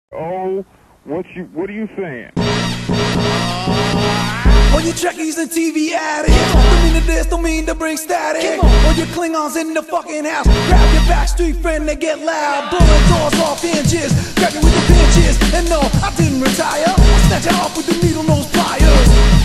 Oh, what are you saying? All you Trekkies and TV addicts, don't mean to this, don't mean to bring static. All you Klingons in the fucking house, grab your backstreet friend, they get loud, blowing doors off inches, grab you with the pinches. And no, I didn't retire, I snatch it off with the needle nose pliers.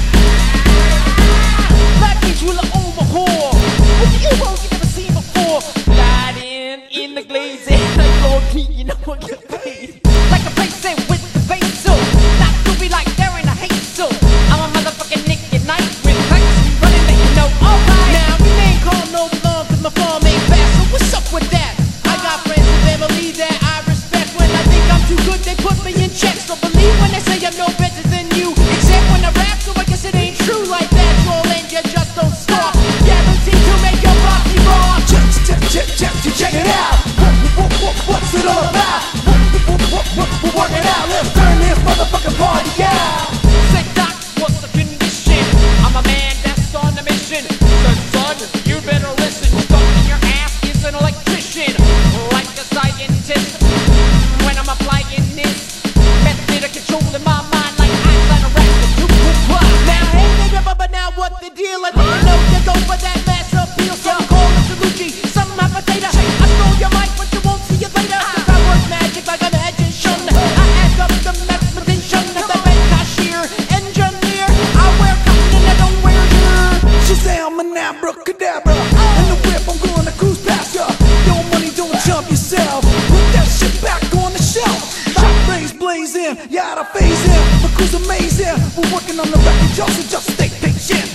That means you'll overhaul with the evils you never seen before. Sliding in the glazing, like Lord King, you know I get paid. Like a payset with the face so not to be like they're in a hate so I'm a motherfucking Nick at night with practice running that you know. Alright, now we ain't call no belong cause my farm ain't fast. So what's up with that? I got friends and family that I respect. When I think I'm too good, they put me in check. So believe when they say I'm no better than you, except when I rap, so I guess it ain't true like that. Troll and you just don't stop. Guaranteed to make your body raw. Check it out. What's it all about? We're working out. Let's turn this motherfucking party out. Say doc, what's the condition? I'm a man that's on a mission. So son, you better listen. Stuck in your ass is an electrician, like a scientist. When I'm applying this method of controlling my mind, like Einstein or Now hey nigga, but now what the deal? I think you know you go for that mass appeal. Some call it Salucci, some have potato. I stole your mic, but you won't see it later. Cause I work magic like a magician. I add up the mathematician, the bank cashier, engineer. I wear cotton and I don't wear gear. Shazam and abracadabra, and the whip I'm gonna cruise past ya. Your money don't jump yourself. Put that shit back on the shelf. Shot rays blazing, yeah I phase in. My crew's amazing. We're working on the record, y'all, so just stay patient.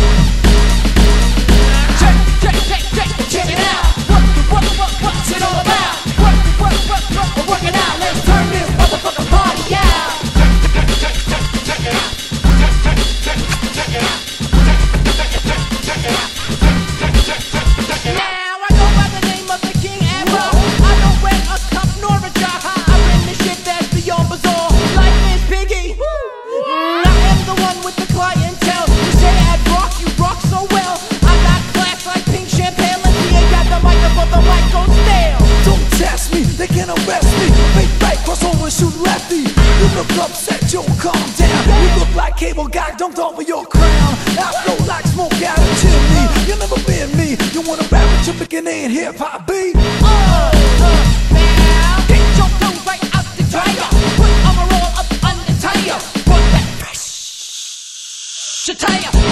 Check it out. What's it all about? We're working out. Let's turn this motherfucking party out. Check it out. Now I go by the name of the King Amber. I don't wear a cup nor a jar. I bring the shit that's beyond bizarre. Like Miss Piggy. I am the one with the clientele. You say I rock, you rock so well. I got class like pink champagne. Like he ain't got the microphone, the mic goes stale. Don't test me, they can arrest me. Big right, cross over, shoot lefty. You look upset, yo, calm down. You look like cable guy dumped off of your crown. I flow like smoke out of chimney. You'll never been me. You wanna rap with your pickin' ain't hip-hop beat. Now get your clothes right out the dryer. Put on a roll up on the tire. Put that fresh attire.